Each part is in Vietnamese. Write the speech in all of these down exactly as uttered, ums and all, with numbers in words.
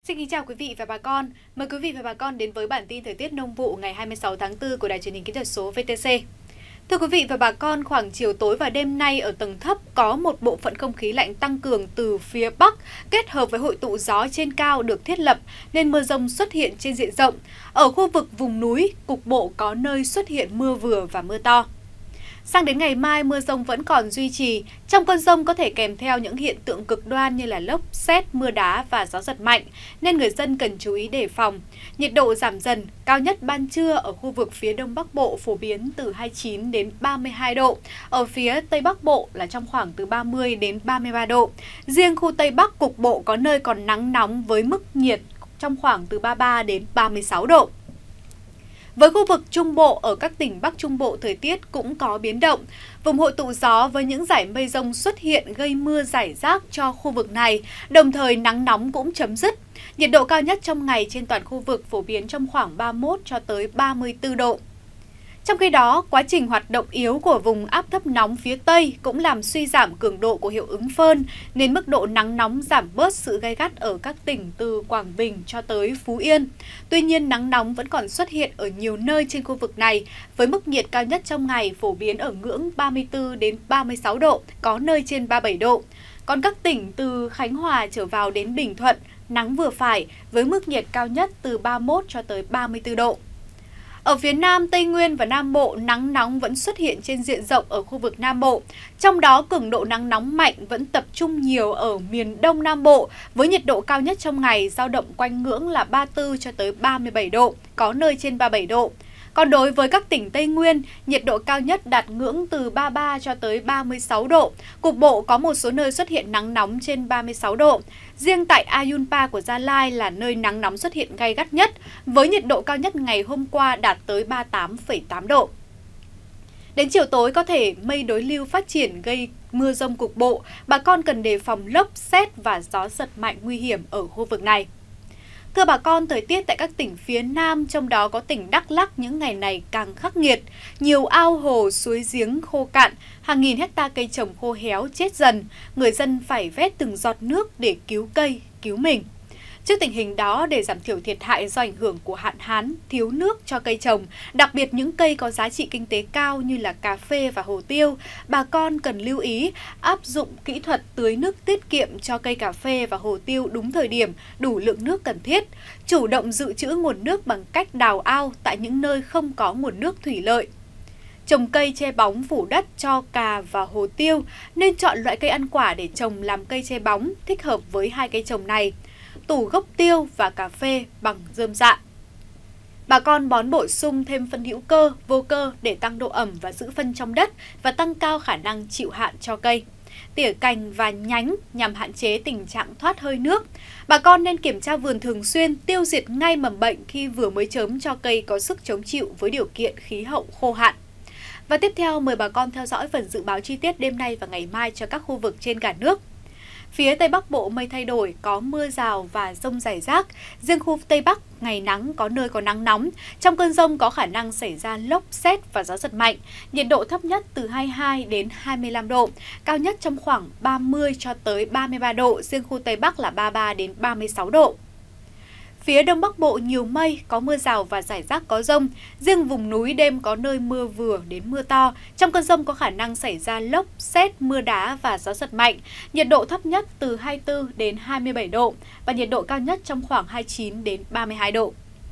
Xin kính chào quý vị và bà con. Mời quý vị và bà con đến với bản tin thời tiết nông vụ ngày hai mươi sáu tháng tư của Đài Truyền hình Kỹ thuật số vê tê xê. Thưa quý vị và bà con, khoảng chiều tối và đêm nay ở tầng thấp có một bộ phận không khí lạnh tăng cường từ phía Bắc kết hợp với hội tụ gió trên cao được thiết lập nên mưa rông xuất hiện trên diện rộng. Ở khu vực vùng núi, cục bộ có nơi xuất hiện mưa vừa và mưa to. Sang đến ngày mai, mưa rông vẫn còn duy trì. Trong cơn rông có thể kèm theo những hiện tượng cực đoan như là lốc, sét, mưa đá và gió giật mạnh, nên người dân cần chú ý đề phòng. Nhiệt độ giảm dần, cao nhất ban trưa ở khu vực phía Đông Bắc Bộ phổ biến từ hai mươi chín đến ba mươi hai độ. Ở phía Tây Bắc Bộ là trong khoảng từ ba mươi đến ba mươi ba độ. Riêng khu Tây Bắc cục bộ có nơi còn nắng nóng với mức nhiệt trong khoảng từ ba mươi ba đến ba mươi sáu độ. Với khu vực Trung Bộ, ở các tỉnh Bắc Trung Bộ thời tiết cũng có biến động. Vùng hội tụ gió với những dải mây rông xuất hiện gây mưa rải rác cho khu vực này, đồng thời nắng nóng cũng chấm dứt. Nhiệt độ cao nhất trong ngày trên toàn khu vực phổ biến trong khoảng ba mươi mốt cho tới ba mươi tư độ. Trong khi đó, quá trình hoạt động yếu của vùng áp thấp nóng phía Tây cũng làm suy giảm cường độ của hiệu ứng phơn, nên mức độ nắng nóng giảm bớt sự gay gắt ở các tỉnh từ Quảng Bình cho tới Phú Yên. Tuy nhiên, nắng nóng vẫn còn xuất hiện ở nhiều nơi trên khu vực này, với mức nhiệt cao nhất trong ngày phổ biến ở ngưỡng ba mươi tư đến ba mươi sáu độ, có nơi trên ba mươi bảy độ. Còn các tỉnh từ Khánh Hòa trở vào đến Bình Thuận, nắng vừa phải với mức nhiệt cao nhất từ ba mươi mốt cho tới ba mươi tư độ. Ở phía Nam, Tây Nguyên và Nam Bộ, nắng nóng vẫn xuất hiện trên diện rộng ở khu vực Nam Bộ. Trong đó, cường độ nắng nóng mạnh vẫn tập trung nhiều ở miền Đông Nam Bộ, với nhiệt độ cao nhất trong ngày dao động quanh ngưỡng là ba mươi tư cho tới ba mươi bảy độ, có nơi trên ba mươi bảy độ. Còn đối với các tỉnh Tây Nguyên, nhiệt độ cao nhất đạt ngưỡng từ ba mươi ba cho tới ba mươi sáu độ. Cục bộ có một số nơi xuất hiện nắng nóng trên ba mươi sáu độ. Riêng tại Ayunpa của Gia Lai là nơi nắng nóng xuất hiện gay gắt nhất, với nhiệt độ cao nhất ngày hôm qua đạt tới ba mươi tám phẩy tám độ. Đến chiều tối có thể mây đối lưu phát triển gây mưa rông cục bộ. Bà con cần đề phòng lốc, sét và gió giật mạnh nguy hiểm ở khu vực này. Thưa bà con, thời tiết tại các tỉnh phía Nam, trong đó có tỉnh Đắk Lắk những ngày này càng khắc nghiệt. Nhiều ao hồ, suối giếng khô cạn, hàng nghìn hecta cây trồng khô héo chết dần. Người dân phải vét từng giọt nước để cứu cây, cứu mình. Trước tình hình đó, để giảm thiểu thiệt hại do ảnh hưởng của hạn hán, thiếu nước cho cây trồng, đặc biệt những cây có giá trị kinh tế cao như là cà phê và hồ tiêu, bà con cần lưu ý áp dụng kỹ thuật tưới nước tiết kiệm cho cây cà phê và hồ tiêu đúng thời điểm, đủ lượng nước cần thiết, chủ động dự trữ nguồn nước bằng cách đào ao tại những nơi không có nguồn nước thủy lợi. Trồng cây che bóng phủ đất cho cà và hồ tiêu, nên chọn loại cây ăn quả để trồng làm cây che bóng thích hợp với hai cây trồng này. Tủ gốc tiêu và cà phê bằng rơm rạ. Bà con bón bổ sung thêm phân hữu cơ, vô cơ để tăng độ ẩm và giữ phân trong đất và tăng cao khả năng chịu hạn cho cây. Tỉa cành và nhánh nhằm hạn chế tình trạng thoát hơi nước. Bà con nên kiểm tra vườn thường xuyên, tiêu diệt ngay mầm bệnh khi vừa mới chớm cho cây có sức chống chịu với điều kiện khí hậu khô hạn. Và tiếp theo mời bà con theo dõi phần dự báo chi tiết đêm nay và ngày mai cho các khu vực trên cả nước. Phía Tây Bắc Bộ mây thay đổi, có mưa rào và dông rải rác. Riêng khu Tây Bắc, ngày nắng, có nơi có nắng nóng. Trong cơn dông có khả năng xảy ra lốc, sét và gió giật mạnh. Nhiệt độ thấp nhất từ hai mươi hai đến hai mươi lăm độ, cao nhất trong khoảng ba mươi cho tới ba mươi ba độ, riêng khu Tây Bắc là ba mươi ba đến ba mươi sáu độ. Phía Đông Bắc Bộ nhiều mây, có mưa rào và rải rác có dông. Riêng vùng núi đêm có nơi mưa vừa đến mưa to. Trong cơn dông có khả năng xảy ra lốc, sét, mưa đá và gió giật mạnh. Nhiệt độ thấp nhất từ hai mươi tư đến hai mươi bảy độ và nhiệt độ cao nhất trong khoảng hai mươi chín đến ba mươi hai độ.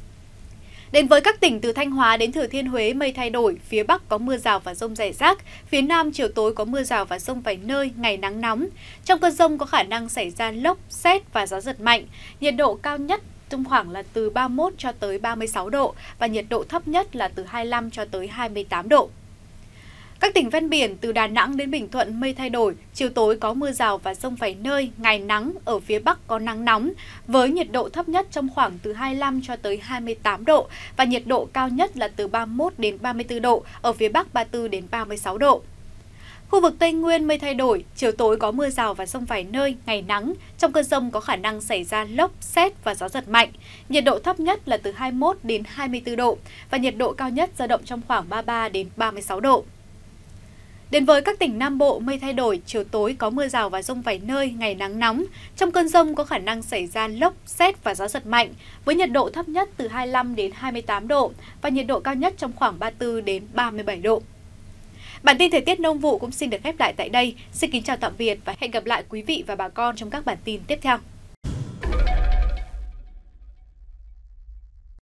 Đến với các tỉnh từ Thanh Hóa đến Thừa Thiên Huế, mây thay đổi, phía Bắc có mưa rào và dông rải rác, phía Nam chiều tối có mưa rào và dông vài nơi, ngày nắng nóng. Trong cơn dông có khả năng xảy ra lốc, sét và gió giật mạnh. Nhiệt độ cao nhất trong khoảng là từ ba mươi mốt cho tới ba mươi sáu độ và nhiệt độ thấp nhất là từ hai mươi lăm cho tới hai mươi tám độ. Các tỉnh ven biển từ Đà Nẵng đến Bình Thuận mây thay đổi, chiều tối có mưa rào và dông vài nơi, ngày nắng, ở phía Bắc có nắng nóng, với nhiệt độ thấp nhất trong khoảng từ hai mươi lăm cho tới hai mươi tám độ và nhiệt độ cao nhất là từ ba mươi mốt đến ba mươi tư độ, ở phía Bắc ba mươi tư đến ba mươi sáu độ. Khu vực Tây Nguyên mây thay đổi, chiều tối có mưa rào và dông vài nơi, ngày nắng. Trong cơn dông có khả năng xảy ra lốc, sét và gió giật mạnh. Nhiệt độ thấp nhất là từ hai mươi mốt đến hai mươi tư độ và nhiệt độ cao nhất dao động trong khoảng ba mươi ba đến ba mươi sáu độ. Đến với các tỉnh Nam Bộ, mây thay đổi, chiều tối có mưa rào và dông vài nơi, ngày nắng nóng. Trong cơn dông có khả năng xảy ra lốc, sét và gió giật mạnh, với nhiệt độ thấp nhất từ hai mươi lăm đến hai mươi tám độ và nhiệt độ cao nhất trong khoảng ba mươi tư đến ba mươi bảy độ. Bản tin thời tiết nông vụ cũng xin được khép lại tại đây. Xin kính chào tạm biệt và hẹn gặp lại quý vị và bà con trong các bản tin tiếp theo.